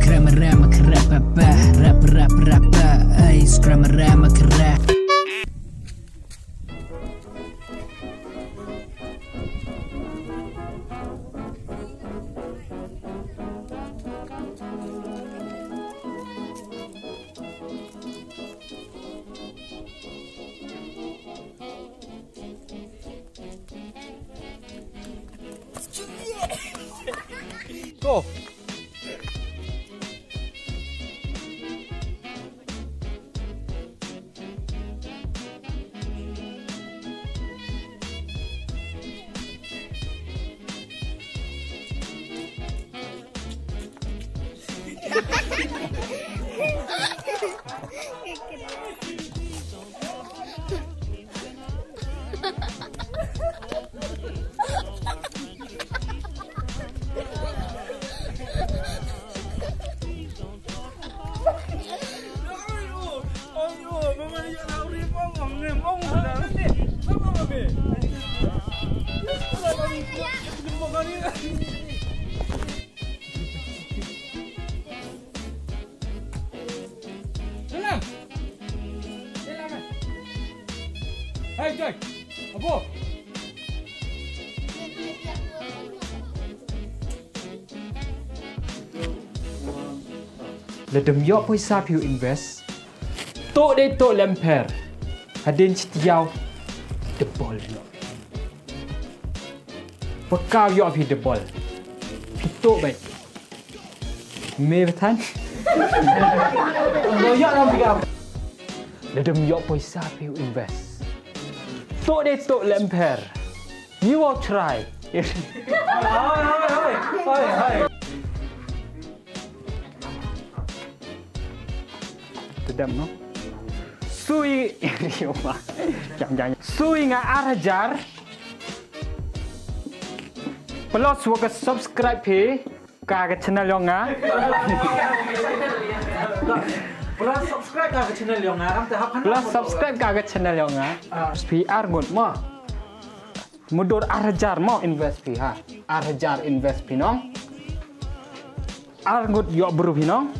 Scrammarama krapapa, rap rap rapa, ay scrammarama krap. Go. Hai, Joy. Apa? Ledem yok pesa piu invest. Tok de tok lemper. Hadin citiau debol yok. Pekau yok pi debol. Pi tok baik. Me betan. Yok lam pigau. Ledem yok pesa piu invest. Tok de tok lemper. You will try. Hai. Sedap no? Sui jangan. Sui ngah arajar. Plus waka subscribe pe ka channel yang ngah. Plus subscribe ka channel yang ngah. Plus subscribe ka channel yang ngah. PR ngut mo. Mudur arajar mo invest pi ha. Arajar invest pi nong. Argut yok buru pi nong.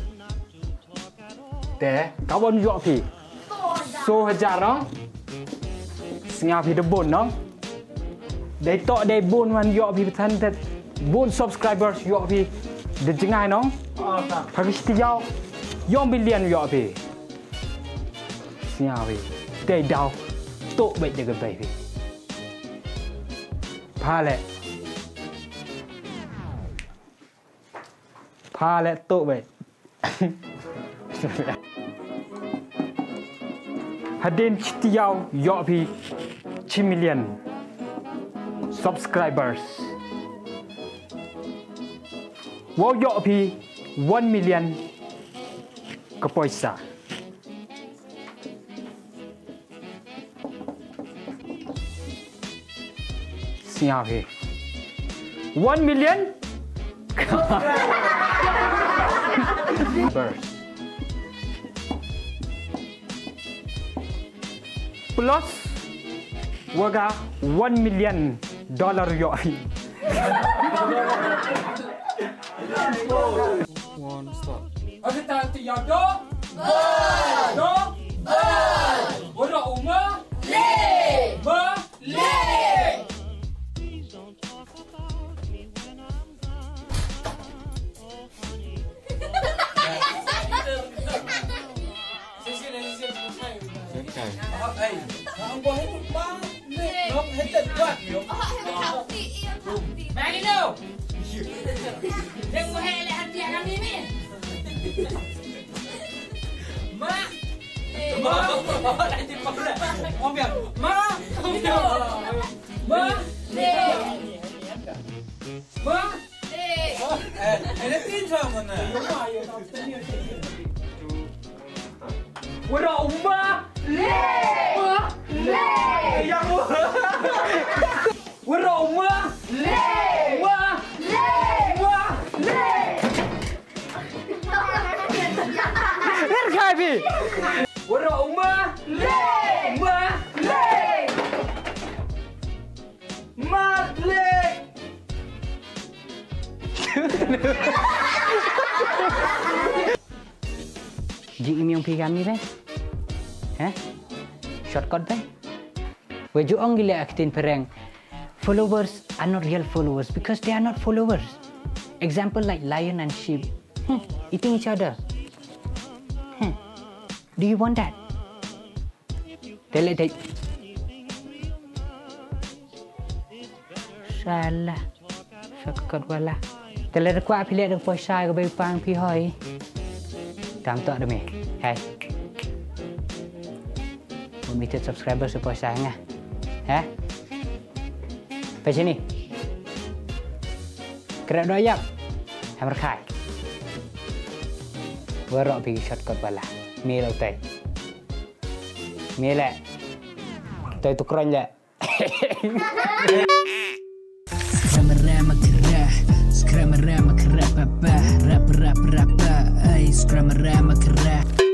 Teh, kawan yok pi. So hajar nong. Sengah pi debon nong. Dai tok dai bon wan yok pi tan tet. Bon subscribers yok pi. De jengai nong. Pagi setiau. 1million yok pi. Sengah pi. Dai dau. Tok baik jaga baik pi. Palet. Palet tok baik. Hadin citiau yok pi 1million subscribers. Wow yok pi 1million kepoisa. Siap pi 1million subscribers. Plus waga $1 million yo. One stop. Ada tanti ya do. Do. Ora uma. Le. Ba. Le. Hey, ang buhay mo ba? Nong headed what? Bagi lo. Deng mo hele hati kami ni. Ma. Nanti pula. Om biar. Ma. Ma. Le. Ma. Le. Ini tinjau mana? Wala umba. Le. Le. Yang wala umba. Le. Le. Le. Erkabi. Wala umba. Le. Le. Mat le. Chiiung pi kami ben. Shortcut ben. We Chiiung gile aktin pereng. Followers are not real followers because they are not followers. Example like lion and sheep eating each other. Do you want that? Tell it. Salah. Shortcut wala. Tell it kuat pilih ada poisa ke bayi pang pi hoi. Tam tak ada me. Hai. Limited subscriber supaya saya.ไปsini. Kerak doyak. Hammer khai. Warok pergi shortcut bala. Mi lau tai. Mi le. Tai tu keren le. Scrammer kerah, scrammer kerah, papa, rap, ay, scrammer kerah.